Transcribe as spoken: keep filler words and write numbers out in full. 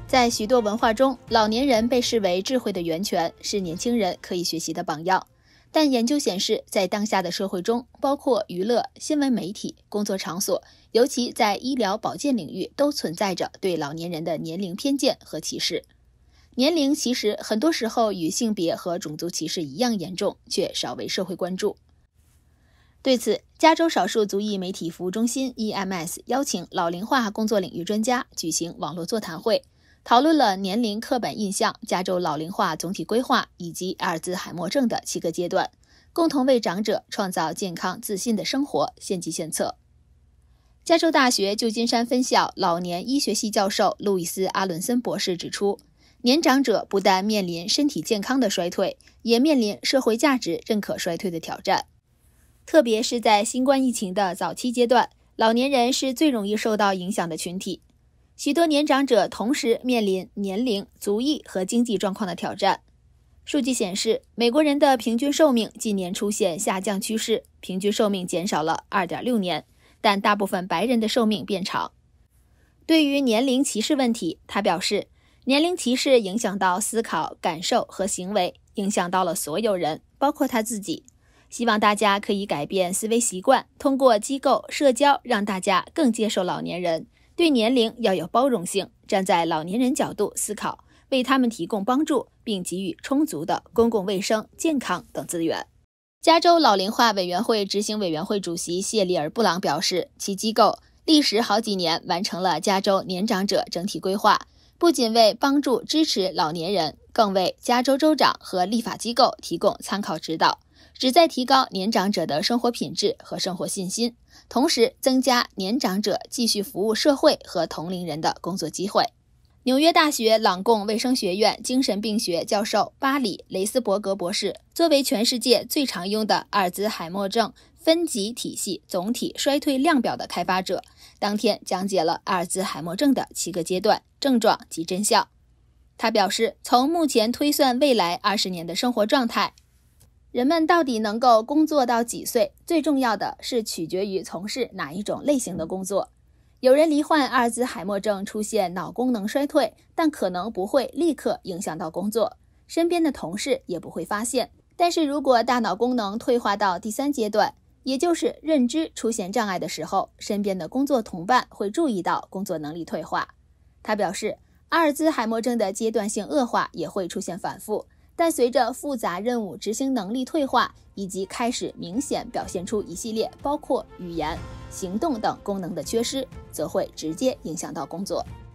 在许多文化中，老年人被视为智慧的源泉，是年轻人可以学习的榜样。但研究显示，在当下的社会中，包括娱乐、新闻媒体、工作场所，尤其在医疗保健领域，都存在着对老年人的年龄偏见和歧视。年龄其实很多时候与性别和种族歧视一样严重，却少为社会关注。对此，加州少数族裔媒体服务中心 E M S 邀请老龄化工作领域专家举行网络座谈会，讨论了年龄刻板印象、加州老龄化总体规划以及阿尔兹海默症的七个阶段，共同为长者创造健康自信的生活献计献策。加州大学旧金山分校老年医学系教授路易斯·阿伦森博士指出，年长者不但面临身体健康的衰退，也面临社会价值认可衰退的挑战。特别是在新冠疫情的早期阶段，老年人是最容易受到影响的群体。许多年长者同时面临年龄、族裔和经济状况的挑战。数据显示，美国人的平均寿命近年出现下降趋势，平均寿命减少了 二点六年，但大部分白人的寿命变长。对于年龄歧视问题，他表示，年龄歧视影响到思考、感受和行为，影响到了所有人，包括他自己。希望大家可以改变思维习惯，通过机构、社交让大家更接受老年人，对年龄要有包容性，站在老年人角度思考，为他们提供帮助，并给予充足的公共卫生、健康等资源。加州老龄化委员会执行委员会主席谢利尔·布朗表示，其机构历时好几年完成了加州年长者整体规划，不仅为帮助支持老年人，更为加州州长和立法机构提供参考指导，旨在提高年长者的生活品质和生活信心，同时增加年长者继续服务社会和同龄人的工作机会。纽约大学朗贡卫生学院精神病学教授巴里·雷斯伯格博士，作为全世界最常用的阿尔兹海默症分级体系总体衰退量表的开发者，当天讲解了阿尔兹海默症的七个阶段、症状及真相。他表示，从目前推算未来二十年的生活状态，人们到底能够工作到几岁，最重要的是取决于从事哪一种类型的工作。有人罹患阿尔兹海默症出现脑功能衰退，但可能不会立刻影响到工作，身边的同事也不会发现。但是如果大脑功能退化到第三阶段，也就是认知出现障碍的时候，身边的工作同伴会注意到工作能力退化。他表示，阿尔兹海默症的阶段性恶化也会出现反复，但随着复杂任务执行能力退化，以及开始明显表现出一系列包括语言、行动等功能的缺失，则会直接影响到工作。